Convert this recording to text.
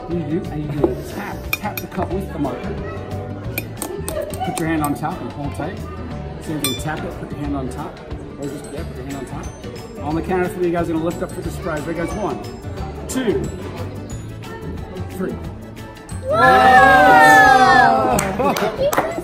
You do a tap the cup with the marker. Put your hand on top and hold tight. Same thing, tap it, put your hand on top. Or just, put your hand on top. On the count of 3, you guys are gonna lift up for the surprise. Ready guys, 1, 2, 3. Wow!